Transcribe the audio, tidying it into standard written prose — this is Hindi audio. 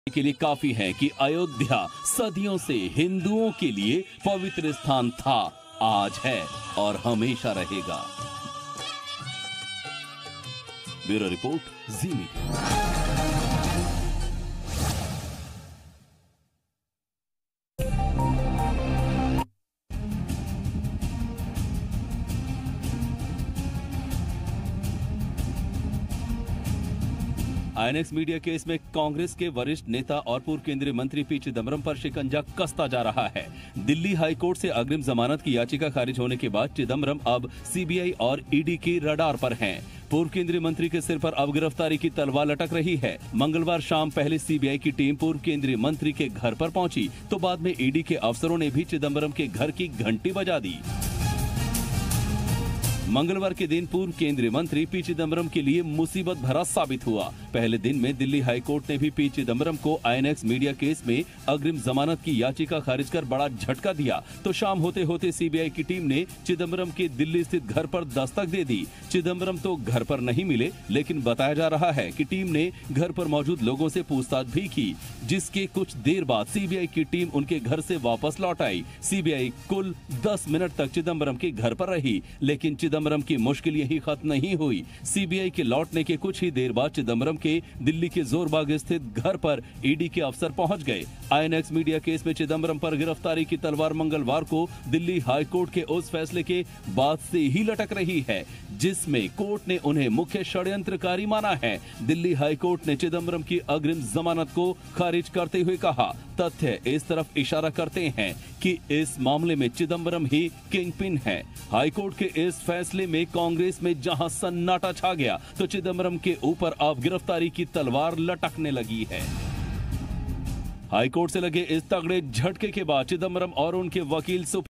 के लिए काफी है कि अयोध्या सदियों से हिंदुओं के लिए पवित्र स्थान था, आज है और हमेशा रहेगा। Bureau report, Zee media. INX media case में कांग्रेस के वरिष्ठ नेता और पूर्व केंद्रीय मंत्री पी चिदम्बरम पर शिकंजा कसता जा रहा है। दिल्ली हाईकोर्ट से अग्रिम जमानत की याचिका खारिज होने के बाद चिदम्बरम अब सीबीआई और ईडी की रडार पर हैं। पूर्व केंद्रीय मंत्री के सिर पर अब गिरफ्तारी की तलवार लटक रही है। मंगलवार शाम पहले सीबीआई की टीम पूर्व केंद्रीय मंत्री के घर पर पहुंची, तो बाद में ईडी के अफसरों ने भी चिदम्बरम के घर की घंटी बजा दी। मंगलवार के दिन पूर्व केंद्रीय मंत्री पी चिदम्बरम के लिए मुसीबत भरा साबित हुआ। पहले दिन में दिल्ली हाईकोर्ट ने भी पी चिदम्बरम को आईएनएक्स मीडिया केस में अग्रिम जमानत की याचिका खारिज कर बड़ा झटका दिया, तो शाम होते होते सीबीआई की टीम ने चिदम्बरम के दिल्ली स्थित घर पर दस्तक दे दी। चिदम्बरम तो घर पर नहीं मिले, लेकिन बताया जा रहा है कि टीम ने घर पर मौजूद लोगों से पूछताछ भी की, जिसके कुछ देर बाद सीबीआई की टीम उनके घर से वापस लौट आई। सीबीआई कुल 10 मिनट तक चिदम्बरम के घर पर रही, लेकिन चिदम्बरम की मुश्किल यही खत्म नहीं हुई। सीबीआई के लौटने के कुछ ही देर बाद चिदम्बरम के दिल्ली के जोरबाग स्थित घर पर ईडी के अफसर पहुंच गए। आईएनएक्स मीडिया केस में चिदम्बरम पर गिरफ्तारी की तलवार मंगलवार को दिल्ली हाईकोर्ट के उस फैसले के बाद से ही लटक रही है, जिसमें कोर्ट ने उन्हें मुख्य षड्यंत्रकारी माना है। दिल्ली हाईकोर्ट ने चिदम्बरम की अग्रिम जमानत को खारिज करते हुए कहा, तथ्य इस तरफ इशारा करते हैं कि इस मामले में चिदम्बरम ही किंग पिन है। हाईकोर्ट के इस फैसले में कांग्रेस में जहां सन्नाटा छा गया, तो चिदम्बरम के ऊपर अब गिरफ्तारी की तलवार लटकने लगी है। हाईकोर्ट से लगे इस तगड़े झटके के बाद चिदम्बरम और उनके वकील